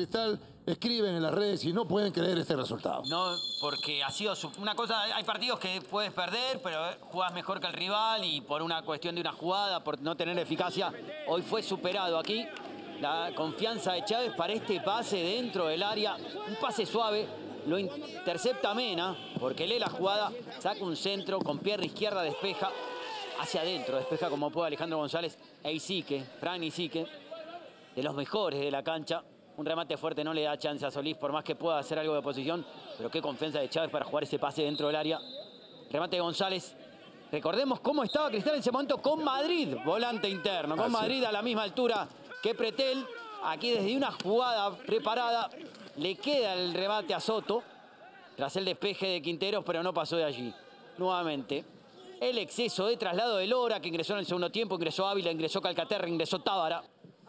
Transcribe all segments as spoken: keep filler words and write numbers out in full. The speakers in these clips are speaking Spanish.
Cristal escriben en las redes y no pueden creer este resultado. No, porque ha sido su- una cosa, hay partidos que puedes perder, pero jugás mejor que el rival y por una cuestión de una jugada, por no tener eficacia, hoy fue superado aquí. La confianza de Chávez para este pase dentro del área, un pase suave, lo intercepta Mena, porque lee la jugada, saca un centro, con pierna izquierda despeja, hacia adentro, despeja como puede Alejandro González e Isique, Fran Isique, de los mejores de la cancha. Un remate fuerte no le da chance a Solís, por más que pueda hacer algo de posición, pero qué confianza de Chávez para jugar ese pase dentro del área. Remate de González. Recordemos cómo estaba Cristal en ese momento con Madrid, volante interno, con Madrid a la misma altura que Pretel. Aquí desde una jugada preparada le queda el remate a Soto, tras el despeje de Quinteros, pero no pasó de allí. Nuevamente, el exceso de traslado de Lora, que ingresó en el segundo tiempo, ingresó Ávila, ingresó Calcaterra, ingresó Tábara.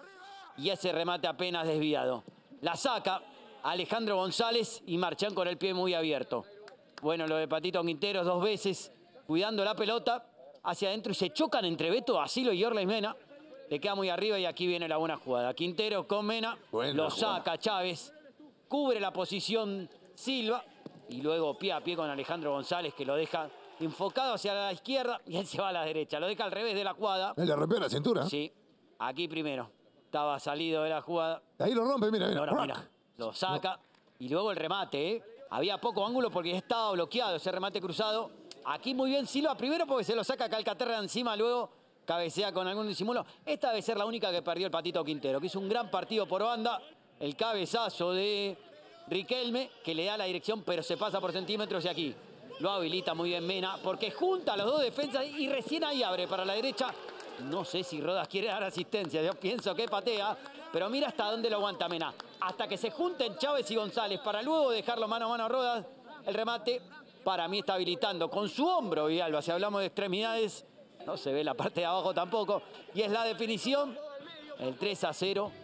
Y ese remate apenas desviado. La saca Alejandro González y marchan con el pie muy abierto. Bueno, lo de Patito Quinteros dos veces, cuidando la pelota hacia adentro y se chocan entre Beto Asilo y Orla y Mena. Le queda muy arriba y aquí viene la buena jugada. Quinteros con Mena, Buena lo jugada. saca Chávez, cubre la posición Silva y luego pie a pie con Alejandro González, que lo deja enfocado hacia la izquierda y él se va a la derecha. Lo deja al revés de la jugada. Él le rompió la cintura. Sí, aquí primero. Estaba salido de la jugada. Ahí lo rompe, mira, mira. Ahora, mira, lo saca. Y luego el remate, ¿eh? Había poco ángulo porque estaba bloqueado ese remate cruzado. Aquí muy bien Silva, primero porque se lo saca Calcaterra encima, luego cabecea con algún disimulo. Esta debe ser la única que perdió el Patito Quintero, que hizo un gran partido por banda. El cabezazo de Riquelme, que le da la dirección, pero se pasa por centímetros y aquí lo habilita muy bien Mena, porque junta a los dos defensas y recién ahí abre para la derecha. No sé si Rodas quiere dar asistencia, yo pienso que patea, pero mira hasta dónde lo aguanta Mena. Hasta que se junten Chávez y González para luego dejarlo mano a mano a Rodas. El remate para mí está habilitando con su hombro Villalba. Si hablamos de extremidades, no se ve la parte de abajo tampoco. Y es la definición, el tres a cero.